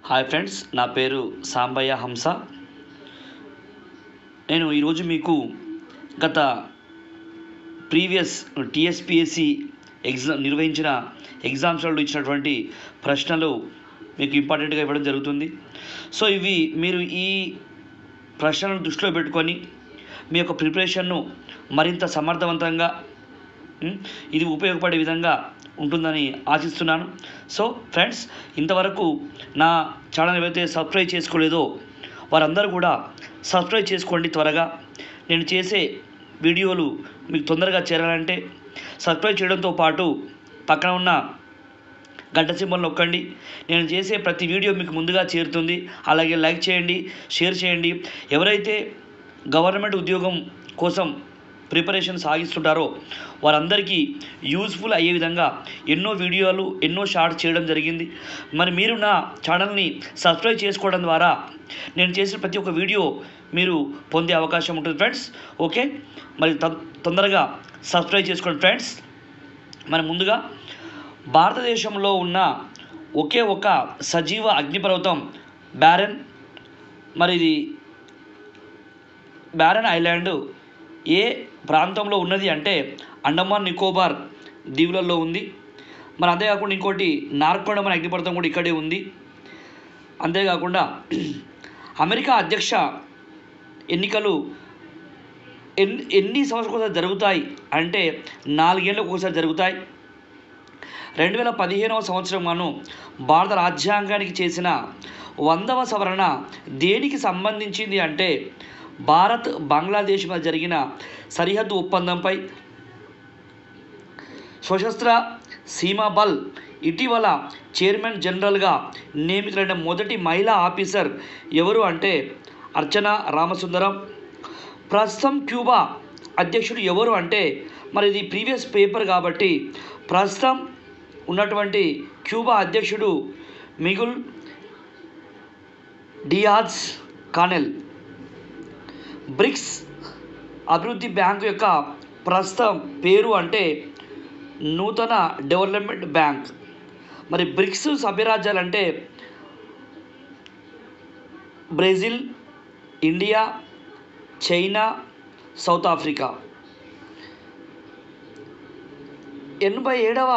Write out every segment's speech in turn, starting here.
Hi friends, నా పేరు సాంబయ్య హంస. నేను ఈరోజు మీకు గత ప్రీవియస్ టీఎస్పిఎస్సి నిర్వహించిన ఎగ్జామ్స్లో ఇచ్చినటువంటి ప్రశ్నలు మీకు ఇంపార్టెంట్గా ఇవ్వడం జరుగుతుంది. సో ఇవి మీరు ఈ ప్రశ్నలను దృష్టిలో పెట్టుకొని మీ యొక్క ప్రిపరేషన్ను మరింత సమర్థవంతంగా ఇది ఉపయోగపడే విధంగా ఉంటుందని ఆశిస్తున్నాను. సో ఫ్రెండ్స్, ఇంతవరకు నా ఛానల్ ఏవైతే సబ్స్క్రైబ్ చేసుకోలేదో వారందరూ కూడా సబ్స్క్రైబ్ చేసుకోండి. త్వరగా నేను చేసే వీడియోలు మీకు తొందరగా చేరాలంటే సబ్స్క్రైబ్ చేయడంతో పాటు పక్కన ఉన్న గంట సింబల్ నొక్కండి. నేను చేసే ప్రతి వీడియో మీకు ముందుగా చేరుతుంది. అలాగే లైక్ చేయండి, షేర్ చేయండి. ఎవరైతే గవర్నమెంట్ ఉద్యోగం కోసం ప్రిపరేషన్ సాగిస్తుంటారో వారందరికీ యూజ్ఫుల్ అయ్యే విధంగా ఎన్నో వీడియోలు, ఎన్నో షార్ట్స్ చేయడం జరిగింది. మరి మీరు నా ఛానల్ని సబ్స్క్రైబ్ చేసుకోవడం ద్వారా నేను చేసిన ప్రతి ఒక్క వీడియో మీరు పొందే అవకాశం ఉంటుంది ఫ్రెండ్స్. ఓకే, మరి తొందరగా సబ్స్క్రైబ్ చేసుకోండి ఫ్రెండ్స్. మరి ముందుగా భారతదేశంలో ఉన్న ఒకే ఒక సజీవ అగ్నిపర్వతం బ్యారెన్. మరి ఇది బ్యారెన్ ఐలాండ్ ఏ ప్రాంతంలో ఉన్నది అంటే అండమాన్ నికోబార్ దీవులలో ఉంది. మరి అంతేకాకుండా ఇంకోటి నార్కోండమన్ అగ్నిపర్వతం కూడా ఇక్కడే ఉంది. అంతేకాకుండా అమెరికా అధ్యక్ష ఎన్నికలు ఎన్ని సంవత్సరాలకు ఒకసారి జరుగుతాయి అంటే 4 ఏళ్ళకు ఒకసారి జరుగుతాయి. 2015వ సంవత్సరం భారత రాజ్యాంగానికి చేసిన 100వ సవరణ దేనికి సంబంధించింది అంటే భారత్ బంగ్లాదేశ్ మధ్య జరిగిన సరిహద్దు ఒప్పందంపై. సశస్త్ర సీమా బల్ ఇటీవల చైర్మన్ జనరల్గా నియమితులైన మొదటి మహిళా ఆఫీసర్ ఎవరు అంటే అర్చనా రామసుందరం. ప్రస్తుతం క్యూబా అధ్యక్షుడు ఎవరు అంటే, మరి ఇది ప్రీవియస్ పేపర్ కాబట్టి ప్రస్తుతం ఉన్నటువంటి క్యూబా అధ్యక్షుడు మిగుల్ డియాజ్ కానెల్. బ్రిక్స్ అభివృద్ధి బ్యాంకు యొక్క ప్రస్తుతం పేరు అంటే నూతన డెవలప్మెంట్ బ్యాంక్. మరి బ్రిక్స్ సభ్యరాజ్యాలు అంటే Brazil, India, China, South Africa. 87వ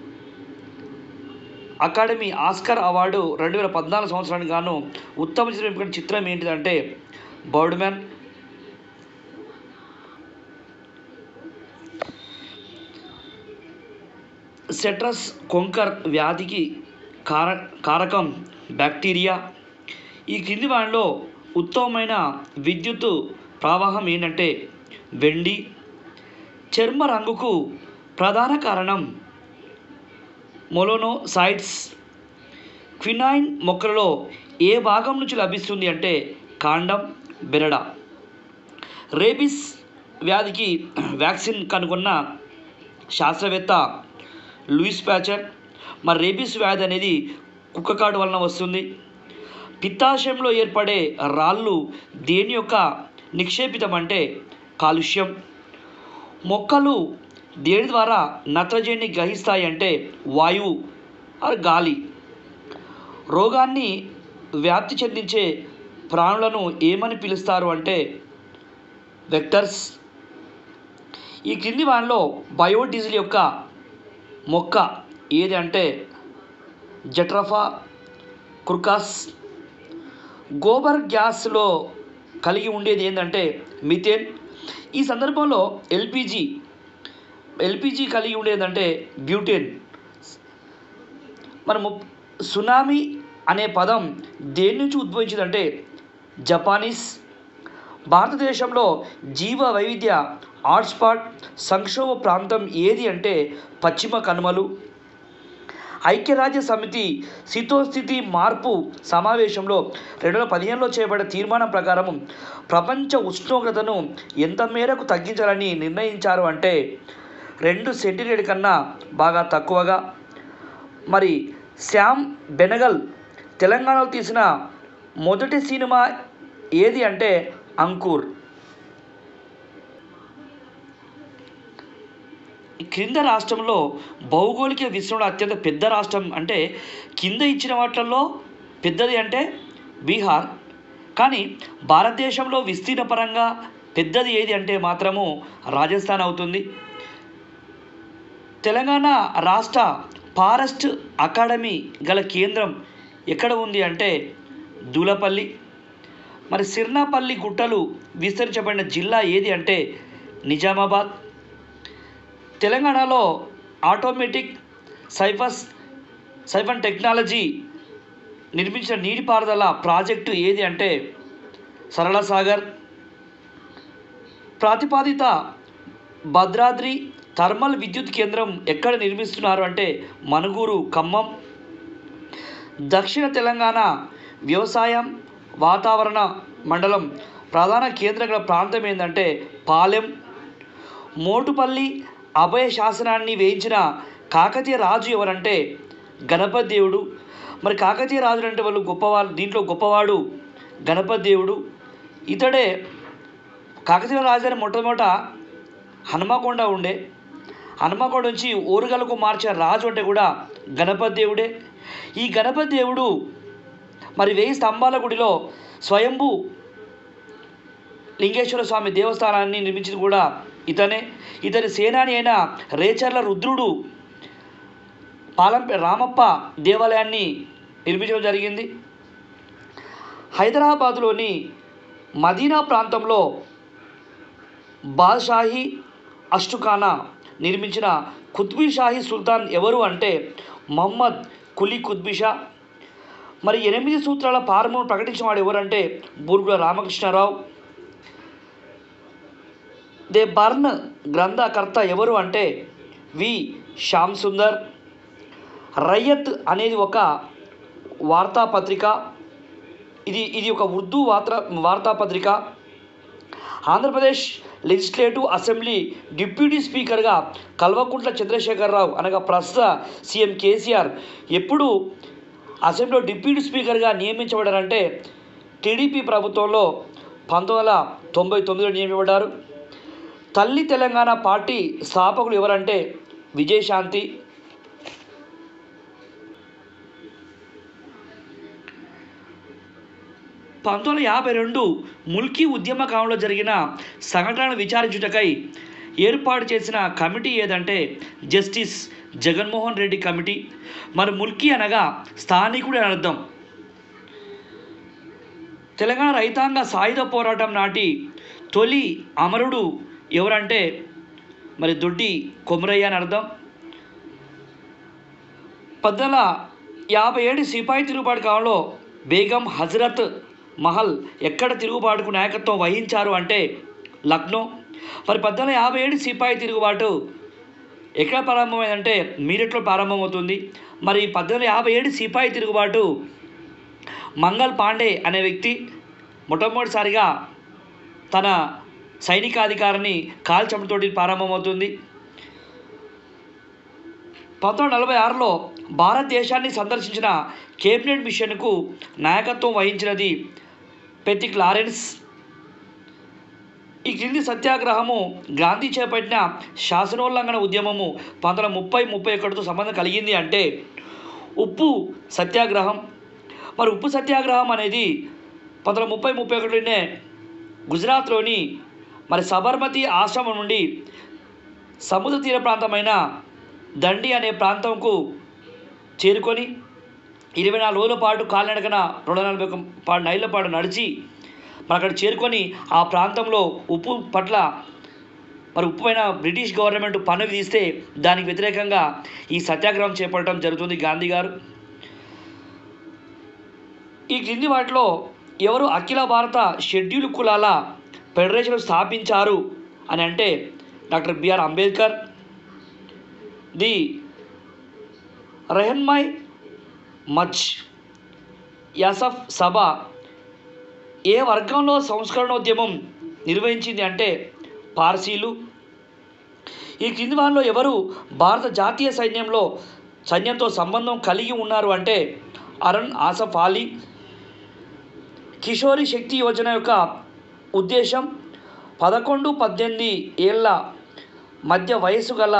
అకాడమీ ఆస్కార్ అవార్డు 2014 సంవత్సరానికి గాను ఉత్తమ చిత్రం ఏంటిదంటే బర్డ్మ్యాన్. సెట్రస్ కొంకర్ వ్యాధికి కారకం బ్యాక్టీరియా. ఈ క్రింది వాటిలో ఉత్తమమైన విద్యుత్ ప్రవాహం ఏంటంటే వెండి. చర్మ రంగుకు ప్రధాన కారణం మొలనోసైట్స్. క్వినైన్ మొక్కలలో ఏ భాగం నుంచి లభిస్తుంది అంటే కాండం, బెరడ. రేబిస్ వ్యాధికి వ్యాక్సిన్ కనుగొన్న శాస్త్రవేత్త లూయిస్ ప్యాచర్. మరి రేబిస్ వ్యాధి అనేది కుక్కకాటు వలన వస్తుంది. పిత్తాశయంలో ఏర్పడే రాళ్ళు దేని యొక్క నిక్షేపితం అంటే కాలుష్యం. మొక్కలు దేని ద్వారా నత్రజనిని గ్రహిస్తాయి అంటే వాయువు ఆర్ గాలి. రోగాన్ని వ్యాప్తి చెందించే ప్రాణులను ఏమని పిలుస్తారు అంటే వెక్టర్స్. ఈ క్రింది వాటిలో బయోడీజిల్ యొక్క మొక్క ఏది అంటే జట్రఫా క్రుకాస్. గోబర్ గ్యాస్లో కలిగి ఉండేది ఏంటంటే మిథేన్. ఈ సందర్భంలో ఎల్పిజి కలిగి ఉండేదంటే బ్యూటేన్. మనము సునామీ అనే పదం దేని నుంచి ఉద్భవించిందంటే జపానీస్. భారతదేశంలో జీవ వైవిధ్య హాట్స్పాట్ సంక్షోభ ప్రాంతం ఏది అంటే పశ్చిమ కనుమలు. ఐక్యరాజ్య సమితి శీతోస్థితి మార్పు సమావేశంలో 2015లో చేపట్టిన తీర్మానం ప్రకారం ప్రపంచ ఉష్ణోగ్రతను ఎంత మేరకు తగ్గించాలని నిర్ణయించారు అంటే 2 సెంటీగ్రేడ్ కన్నా బాగా తక్కువగా. మరి శ్యామ్ బెనగల్ తెలంగాణలో తీసిన మొదటి సినిమా ఏది అంటే అంకుర్. క్రింద రాష్ట్రంలో భౌగోళిక విస్తరణ అత్యంత పెద్ద రాష్ట్రం అంటే కింద ఇచ్చిన వాటిల్లో పెద్దది అంటే బీహార్. కానీ భారతదేశంలో విస్తీర్ణ పరంగా పెద్దది ఏది అంటే మాత్రము రాజస్థాన్ అవుతుంది. తెలంగాణ రాష్ట్ర ఫారెస్ట్ అకాడమీ గల కేంద్రం ఎక్కడ ఉంది అంటే దూలపల్లి. మరి సిర్నాపల్లి గుట్టలు విస్తరించబడిన జిల్లా ఏది అంటే నిజామాబాద్. తెలంగాణలో ఆటోమేటిక్ సైఫన్ టెక్నాలజీ నిర్మించిన నీటిపారుదల ప్రాజెక్టు ఏది అంటే సరళ సాగర్. ప్రతిపాదిత భద్రాద్రి థర్మల్ విద్యుత్ కేంద్రం ఎక్కడ నిర్మిస్తున్నారు అంటే మనుగూరు, ఖమ్మం. దక్షిణ తెలంగాణ వ్యవసాయం వాతావరణ మండలం ప్రధాన కేంద్ర ప్రాంతం ఏంటంటే పాలెం. మోటుపల్లి అభయ శాసనాన్ని వేయించిన కాకతీయ రాజు ఎవరంటే గణపతి దేవుడు. మరి కాకతీయ రాజులు అంటే వాళ్ళు గొప్పవాళ్ళు, దీంట్లో గొప్పవాడు గణపతి దేవుడు. ఇతడే కాకతీయ రాజు అని మొట్టమొదట హనుమకొండ ఉండే, హనుమకొండ నుంచి ఓరుగలకు మార్చిన రాజు అంటే కూడా గణపతి దేవుడే. ఈ గణపతి దేవుడు మరి 1000 స్తంభాల గుడిలో స్వయంభూ లింగేశ్వర స్వామి దేవస్థానాన్ని నిర్మించింది కూడా ఇతనే. ఇతని సేనాని అయిన రేచర్ల రుద్రుడు రామప్ప దేవాలయాన్ని నిర్మించడం జరిగింది. హైదరాబాదులోని మదీనా ప్రాంతంలో బాద్షాహీ అష్టుఖానా నిర్మించిన కుత్బుషాహీ సుల్తాన్ ఎవరు అంటే మహమ్మద్ కులీ కుత్బుషా. మరి 8 సూత్రాల ఫార్మును ప్రకటించిన వాడు ఎవరంటే బూర్గుల రామకృష్ణారావు. దే బర్న్ గ్రంథకర్త ఎవరు అంటే వి శ్యామ్ సుందర్. రయ్యత్ అనేది ఒక వార్తాపత్రిక. ఇది ఒక ఉర్దూ వార్తాపత్రిక. ఆంధ్రప్రదేశ్ లెజిస్లేటివ్ అసెంబ్లీ డిప్యూటీ స్పీకర్గా కల్వకుంట్ల చంద్రశేఖరరావు అనగా ప్రస్తుత సీఎం కేసీఆర్ ఎప్పుడు అసెంబ్లీలో డిప్యూటీ స్పీకర్గా నియమించబడారంటే టీడీపీ ప్రభుత్వంలో 1999లో నియమించబడ్డారు. తల్లి తెలంగాణ పార్టీ స్థాపకులు ఎవరంటే విజయశాంతి. 1952 ముల్కీ ఉద్యమ కాలంలో జరిగిన సంఘటనలను విచారించుటకై ఏర్పాటు చేసిన కమిటీ ఏదంటే జస్టిస్ జగన్మోహన్ రెడ్డి కమిటీ. మరి ముల్కీ అనగా స్థానికుడు అని అర్థం. తెలంగాణ రైతాంగ సాయుధ పోరాటం నాటి తొలి అమరుడు ఎవరంటే మరి దొడ్డి కొమరయ్య అని అర్థం. 1857 సిపాయి తిరుగుబాటు కాలంలో బేగం హజరత్ మహల్ ఎక్కడ తిరుగుబాటుకు నాయకత్వం వహించారు అంటే లక్నో. మరి 1857 సిపాయి తిరుగుబాటు ఎక్కడ ప్రారంభమైందంటే మీరట్లో ప్రారంభమవుతుంది. మరి 1857 సిపాయి తిరుగుబాటు మంగల్ పాండే అనే వ్యక్తి మొట్టమొదటిసారిగా తన సైనికాధికారిని కాల్చడంతోటి ప్రారంభమవుతుంది. 1946లో భారతదేశాన్ని సందర్శించిన కేబినెట్ మిషన్కు నాయకత్వం వహించినది పెతిక్ లారెన్స్. ఈ క్రింది సత్యాగ్రహము గాంధీ చేపట్టిన శాసనోల్లంఘన ఉద్యమము 1930-31తో సంబంధం కలిగింది అంటే ఉప్పు సత్యాగ్రహం. మరి ఉప్పు సత్యాగ్రహం అనేది 1930-31లోనే గుజరాత్లోని మరి సబర్మతి ఆశ్రమం నుండి సముద్ర తీర ప్రాంతమైన దండి అనే ప్రాంతంకు చేరుకొని 24 రోజుల పాటు కాలినడకన 240 మైళ్ళ పాటు నడిచి మరి అక్కడ చేరుకొని ఆ ప్రాంతంలో ఉప్పు పట్ల మరి ఉప్పు పైన బ్రిటిష్ గవర్నమెంట్ పన్ను విధిస్తే దానికి వ్యతిరేకంగా ఈ సత్యాగ్రహం చేపట్టడం జరుగుతుంది గాంధీ గారు. ఈ క్రింది వాటిలో ఎవరు అఖిల భారత షెడ్యూల్ కులాల ఫెడరేషన్ స్థాపించారు అని అంటే డాక్టర్ బిఆర్ అంబేద్కర్. ది రెహన్మై మచ్ యాసఫ్ సభ ఏ వర్గంలో సంస్కరణోద్యమం నిర్వహించింది అంటే పార్సీలు. ఈ క్రింది వారిలో ఎవరు భారత జాతీయ సైన్యంతో సంబంధం కలిగి ఉన్నారు అంటే అరుణ్ ఆసఫ్ అలీ. కిషోరి శక్తి యోజన యొక్క ఉద్దేశం 11-18 ఏళ్ల మధ్య వయసు గల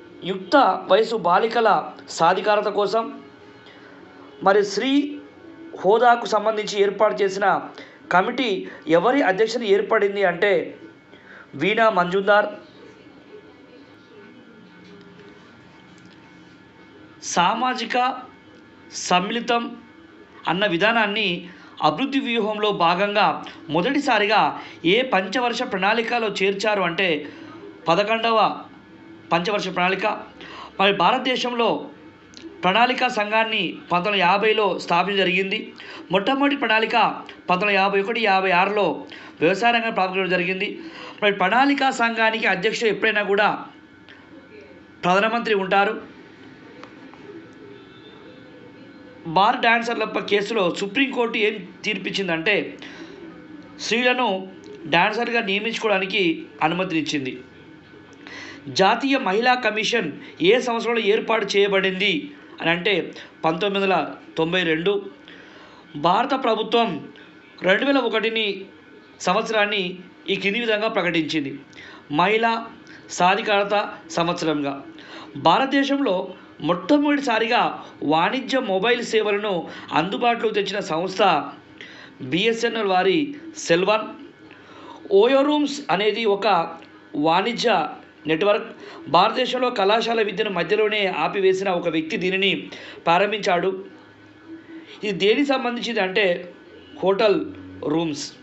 యుక్త వయసు బాలికల సాధికారత కోసం. మరి హోదాకు సంబంధించి ఏర్పాటు చేసిన కమిటీ ఎవరి అధ్యక్షతన ఏర్పడింది అంటే వీణా మంజుందార్. సామాజిక సమ్మిళితం అన్న విధానాన్ని అభివృద్ధి వ్యూహంలో భాగంగా మొదటిసారిగా ఏ పంచవర్ష ప్రణాళికలో చేర్చారు అంటే 11వ పంచవర్ష ప్రణాళిక. మరి భారతదేశంలో ప్రణాళికా సంఘాన్ని 1950లో స్థాపించడం జరిగింది. మొట్టమొదటి ప్రణాళిక 1951-56లో వ్యవసాయ రంగం ప్రారంభించడం జరిగింది. మరి ప్రణాళికా సంఘానికి అధ్యక్షుడు ఎప్పుడైనా కూడా ప్రధానమంత్రి ఉంటారు. బార్ డాన్సర్ల కేసులో సుప్రీంకోర్టు ఏం తీర్పిచ్చిందంటే స్త్రీలను డాన్సర్గా నియమించుకోవడానికి అనుమతినిచ్చింది. జాతీయ మహిళా కమిషన్ ఏ సంవత్సరంలో ఏర్పాటు చేయబడింది అని అంటే 1992. భారత ప్రభుత్వం 2001 సంవత్సరాన్ని ఈ కింది విధంగా ప్రకటించింది: మహిళా సాధికారత సంవత్సరంగా. భారతదేశంలో మొట్టమొదటిసారిగా వాణిజ్య మొబైల్ సేవలను అందుబాటులోకి తెచ్చిన సంస్థ బిఎస్ఎన్ఎల్ వారి సెల్ 1. ఓయో రూమ్స్ అనేది ఒక వాణిజ్య నెట్వర్క్. భారతదేశంలో కళాశాల విద్యను మధ్యలోనే ఆపివేసిన ఒక వ్యక్తి దీనిని ప్రారంభించాడు. ఇది దేనికి సంబంధించింది అంటే హోటల్ రూమ్స్.